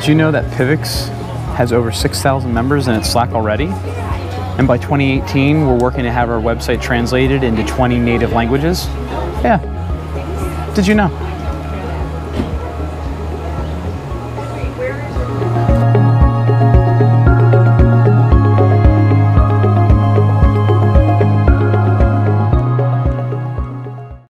Did you know that PIVX has over 6,000 members in its Slack already? And by 2018, we're working to have our website translated into 20 native languages? Yeah. Did you know?